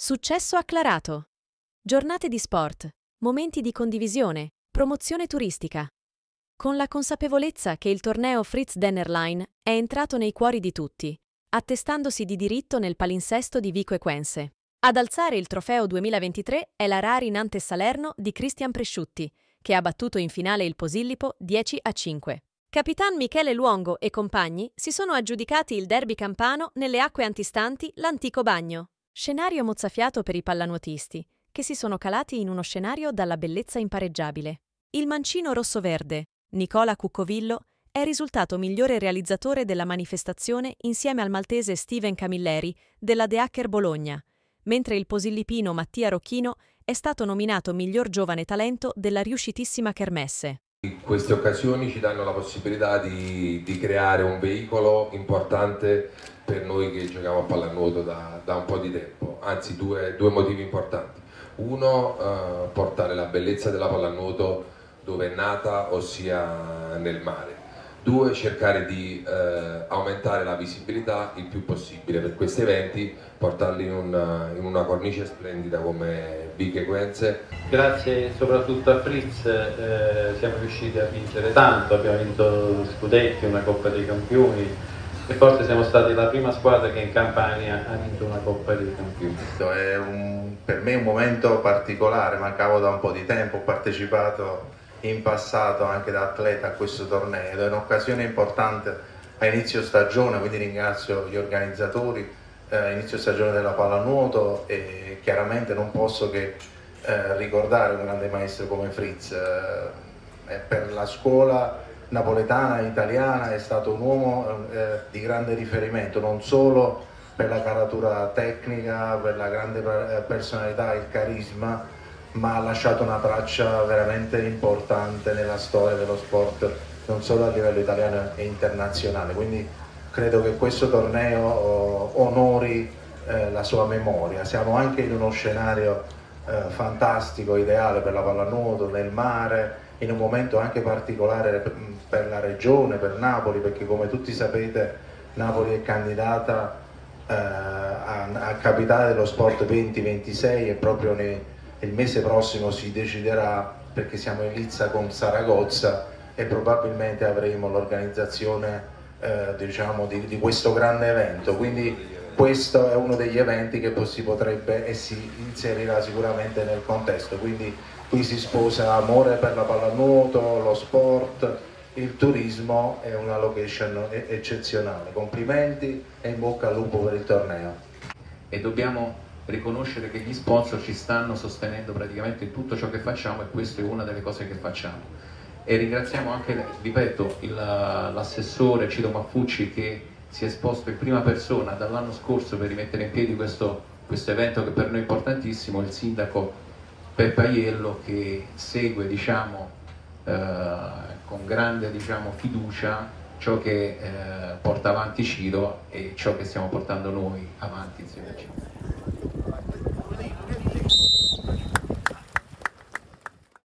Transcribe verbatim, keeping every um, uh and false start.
Successo acclarato. Giornate di sport, momenti di condivisione, promozione turistica. Con la consapevolezza che il torneo Fritz Dennerlein è entrato nei cuori di tutti, attestandosi di diritto nel palinsesto di Vico Equense. Ad alzare il trofeo duemilaventitré è la Rari Nantes Salerno di Cristian Presciutti, che ha battuto in finale il Posillipo dieci a cinque. Capitan Michele Luongo e compagni si sono aggiudicati il derby campano nelle acque antistanti l'Antico Bagno. Scenario mozzafiato per i pallanuotisti, che si sono calati in uno scenario dalla bellezza impareggiabile. Il mancino rossoverde, Nicola Cuccovillo, è risultato migliore realizzatore della manifestazione insieme al maltese Steven Camilleri della De Hacker Bologna, mentre il posillipino Mattia Rocchino è stato nominato miglior giovane talento della riuscitissima Kermesse. Queste occasioni ci danno la possibilità di, di creare un veicolo importante per noi che giochiamo a pallanuoto da, da un po' di tempo, anzi due, due motivi importanti. Uno, eh, portare la bellezza della pallanuoto dove è nata, ossia nel mare. Due, cercare di eh, aumentare la visibilità il più possibile per questi eventi, portarli in una, in una cornice splendida come Vico Equense. Grazie soprattutto a Fritz eh, siamo riusciti a vincere tanto, abbiamo vinto scudetti, una Coppa dei Campioni e forse siamo stati la prima squadra che in Campania ha vinto una Coppa dei Campioni. È un, per me un momento particolare, mancavo da un po' di tempo, ho partecipato in passato anche da atleta a questo torneo ed è un'occasione importante a inizio stagione, quindi ringrazio gli organizzatori eh, a inizio stagione della pallanuoto e chiaramente non posso che eh, ricordare un grande maestro come Fritz. Eh, per la scuola napoletana, italiana, è stato un uomo eh, di grande riferimento, non solo per la caratura tecnica, per la grande personalità e il carisma, ma ha lasciato una traccia veramente importante nella storia dello sport, non solo a livello italiano e internazionale. Quindi credo che questo torneo oh, onori eh, la sua memoria. Siamo anche in uno scenario eh, fantastico, ideale per la pallanuoto, nel mare, in un momento anche particolare per, per la regione, per Napoli, perché come tutti sapete Napoli è candidata eh, a, a capitale dello sport venti ventisei e proprio nei il mese prossimo si deciderà, perché siamo in lizza con Saragozza e probabilmente avremo l'organizzazione eh, diciamo, di, di questo grande evento. Quindi questo è uno degli eventi che poi si potrebbe e si inserirà sicuramente nel contesto. Quindi qui si sposa amore per la pallanuoto, lo sport, il turismo, è una location eccezionale. Complimenti e in bocca al lupo per il torneo. E dobbiamo riconoscere che gli sponsor ci stanno sostenendo praticamente in tutto ciò che facciamo e questa è una delle cose che facciamo. E ringraziamo anche, ripeto, l'assessore Ciro Maffucci che si è esposto in prima persona dall'anno scorso per rimettere in piedi questo, questo evento che per noi è importantissimo, il sindaco Peppe Aiello che segue diciamo, eh, con grande diciamo, fiducia ciò che eh, porta avanti Ciro e ciò che stiamo portando noi avanti insieme a Ciro.